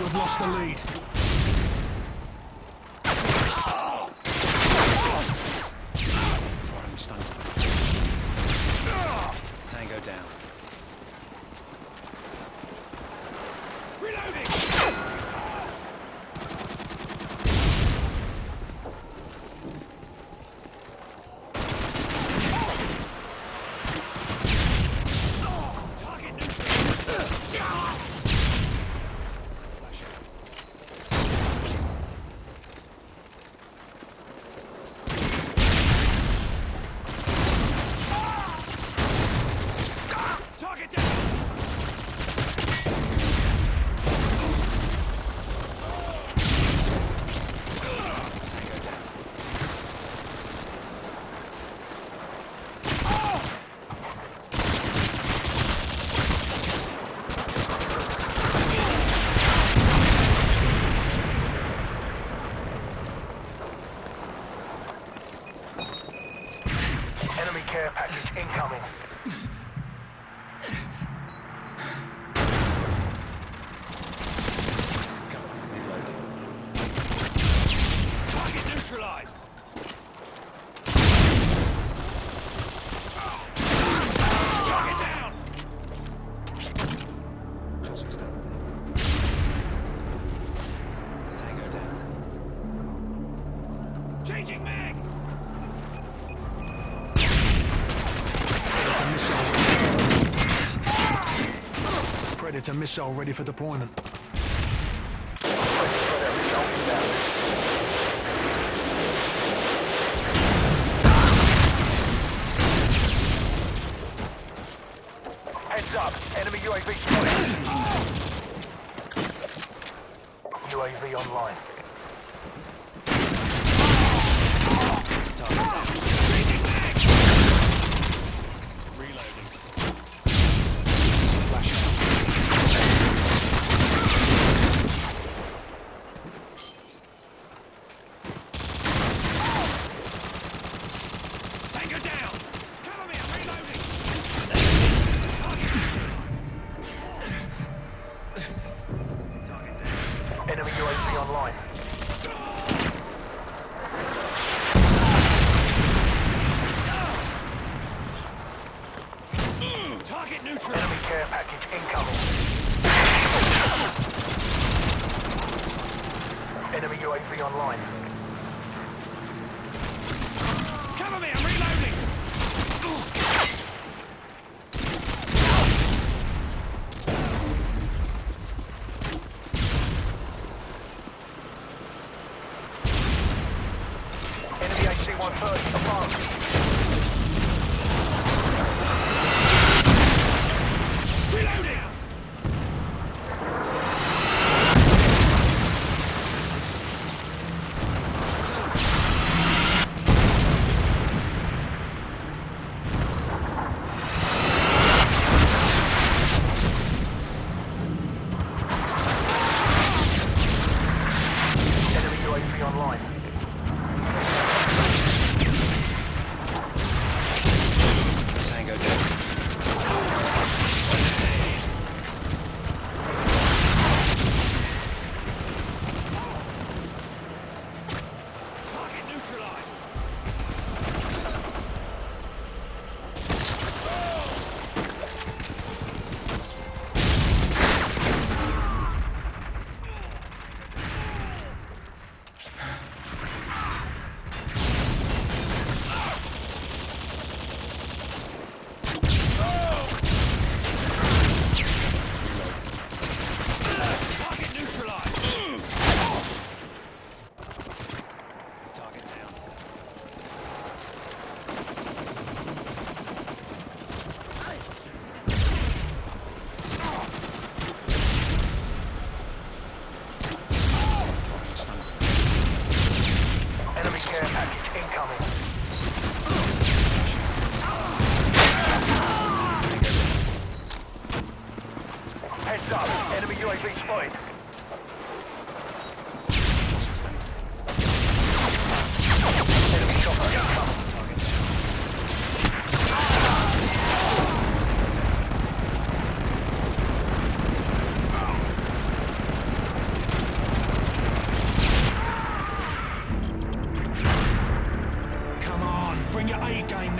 have lost the lead. Foreign stun. Tango down. Reloading! Enemy care package incoming. Target neutralized! Target down! Tango down. Changing mag! Predator missile ready for deployment. Heads up, enemy UAV spotted. UAV online. Target down. Changing mag! Reloading. Flash out. Tango down! Cover me, I'm reloading! Target down. Enemy UAV online. Target neutral! Enemy care package incoming. Enemy UAV online. Cover me, I'm reloading! Enemy AC-130 above. Reloading! Enemy UAV online. Tango down. Target neutralized! Target neutralized! Target down. Foreign stun. Enemy care package incoming. Heads up, enemy UAV spotted. Enemy chopper incoming. Target down.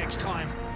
next time.